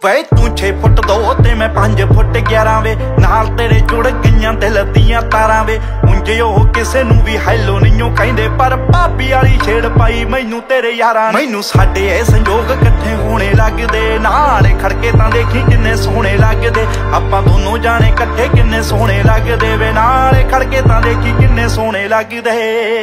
वे तू 6 फुट 2 ते मैं 5 फुट 11 वे, नाल तेरे जुड़ गईयां दिल दियां तारां वे। उंज ओह किसे नू भी हैलो नहीं कहिंदे, पर भाभी वाली छेड़ पाई मैनू तेरे यारां। मैनू साडे ए संजोग इकट्ठे होने लगदे, नाल खड़के तां देखी किन्ने सोहणे लगदे। आपां दोनों जाने इकट्ठे किन्ने सोहणे लगदे वे, नाल खड़के तां देखी किन्ने सोहणे लगदे।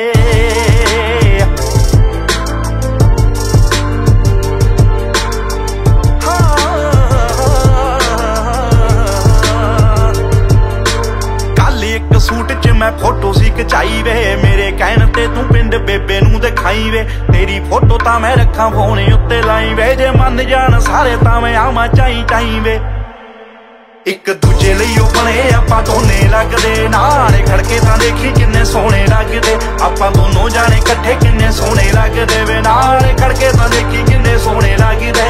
सूट च मैं फोटो सी खचाई वे, मेरे कहण ते तू पिंड बेबे नू दिखाई वे। तेरी फोटो तां मैं रखा फोन उत्ते लाई वे, जे मन जान सारे तां मैं आवां चाई चाई वे। एक दूजे लई ओ बने आपां दोने लगदे, नाल खड़के तां देखी किन्ने सोहणे लगदे। आपां दोनों जाने इकट्ठे किन्ने सोहणे लगदे वे, नाल खड़के तां देखी किन्ने सोहणे लगदे।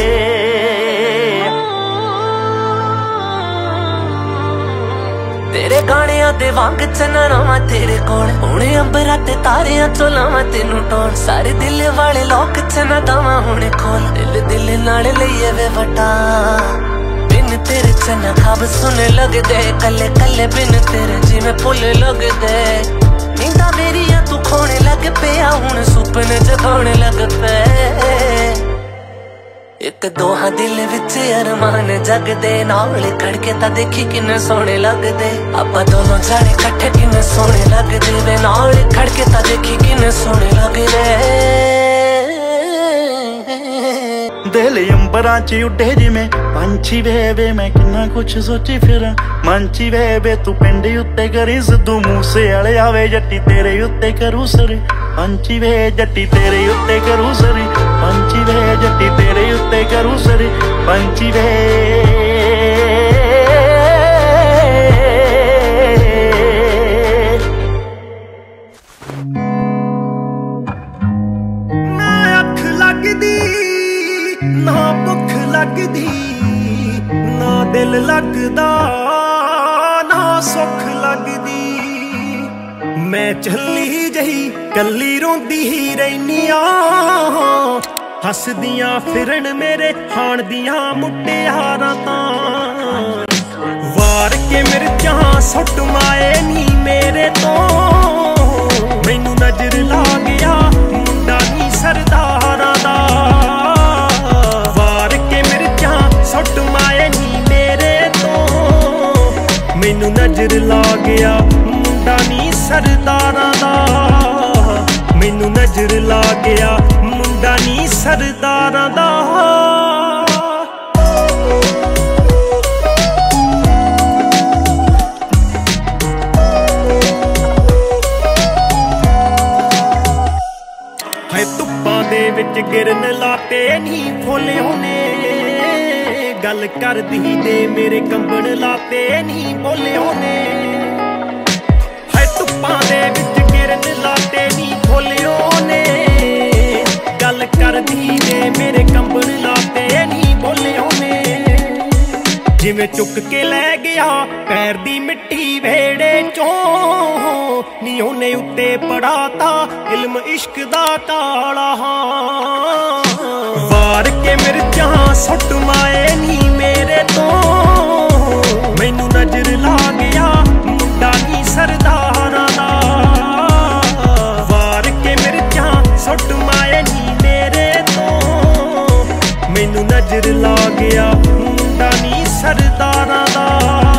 तेरे गाणियां दे वांग चन्ना मैं तेरे कोल, हुणे अंबरां ते तारियां चों लावां तेनू टोल। सारे दिल वाले लोक चन्ना दावां हुणे खोल, दिल दिल नाल लईए वे वटा। बिन तेरे चन्ना खाब सुने लगदे, कल्ले कल्ले बिन तेरे जिवें फुल लगदे। नींदा मेरियां तू खोणे लग पिया, हुण सुपने जगाउणे लग पे। एक दोहा दिल विच अरमान जगदे, नाल खड़के तां देखी किन्ने सोहणे लगदे। आपां दोनों जाने इकट्ठे किन्ने सोहणे लगदे वे, नाल खड़के तां देखी किन्ने सोहणे लगदे। दिल अंबरां च उड्डे जिवें पंछी वे वे, मैं किन्ना कुछ सोची फिरां मंची वे वे। तू पिंड उत्ते करी सिद्धू मूसे वाले आवे, जट्टी तेरे उत्ते करू सरी पंछी वे। जट्टी तेरे उत्ते करू सरी पंछी वे, जट्टी तेरे उत्ते करू सरी पंछी वे। ना अख लगदी ना भुख लगदी, ना दिल लगदा ना सुख लगदी। मैं झल्ली जही कल्ली रोंदी ही रैनी आ, हसदियां फिरन मेरे हाण दियां मुटियारां तां। वार के मिर्चां सुट माए नी मेरे तो, मैनू नजर ला गया मुंडा नी सरदारां दा। वार के मिर्चां सुट माए नी मेरे तो, मैनू नजर ला गया मुंडा नी सरदारां दा। मैनू नजर ला गया मुंडा नी सरदारां दा। है धुप्पां दे विच गिरन लाते नी फुल होने, गल करदी दे मेरे कंबण लाते नी बोले होने। है धुप्पां दे विच गिरन लाते नी फुल होने, गल करदी दे मेरे कंबण लाते नी बोले होने। जिवें चुक के लै गया पैर दी मिट्टी वेड़े चों, नी ओने उत्ते पढ़ाता इल्म इश्क दा काला। वार के मिर्चां सुट माए नी मेरे तो, मैनू नजर ला गया मुंडा नी सरदारां दा। वार के मिर्चां सुट माए नी मेरे तो, मैनू नजर ला गया मुंडा नी सरदारां दा।